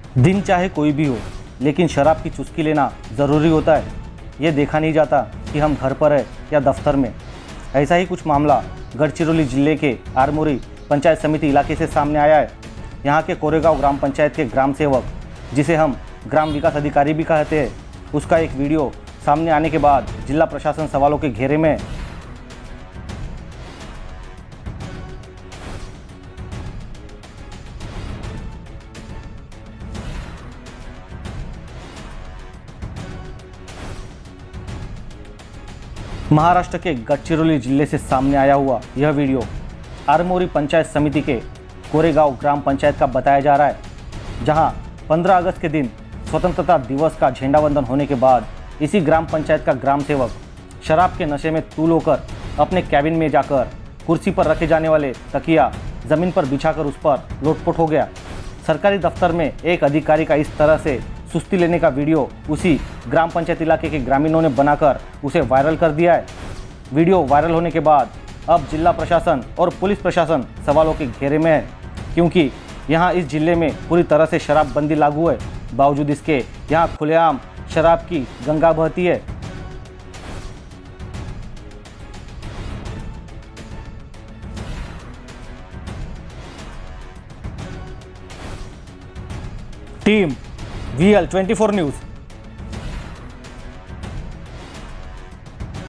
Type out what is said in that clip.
दिन चाहे कोई भी हो, लेकिन शराब की चुस्की लेना ज़रूरी होता है। ये देखा नहीं जाता कि हम घर पर है या दफ्तर में। ऐसा ही कुछ मामला गढ़चिरौली जिले के आरमोरी पंचायत समिति इलाके से सामने आया है। यहाँ के कोरेगांव ग्राम पंचायत के ग्राम सेवक, जिसे हम ग्राम विकास अधिकारी भी कहते हैं, उसका एक वीडियो सामने आने के बाद जिला प्रशासन सवालों के घेरे में है। महाराष्ट्र के गढ़चिरौली जिले से सामने आया हुआ यह वीडियो आरमोरी पंचायत समिति के कोरेगांव ग्राम पंचायत का बताया जा रहा है, जहां 15 अगस्त के दिन स्वतंत्रता दिवस का झंडावंदन होने के बाद इसी ग्राम पंचायत का ग्राम सेवक शराब के नशे में तूल होकर अपने कैबिन में जाकर कुर्सी पर रखे जाने वाले तकिया जमीन पर बिछाकर उस पर लोटपोट हो गया। सरकारी दफ्तर में एक अधिकारी का इस तरह से सुस्ती लेने का वीडियो उसी ग्राम पंचायत इलाके के ग्रामीणों ने बनाकर उसे वायरल कर दिया है। वीडियो वायरल होने के बाद अब जिला प्रशासन और पुलिस प्रशासन सवालों के घेरे में है, क्योंकि यहाँ इस जिले में पूरी तरह से शराबबंदी लागू है। बावजूद इसके यहाँ खुलेआम शराब की गंगा बहती है। Team VL 24 news.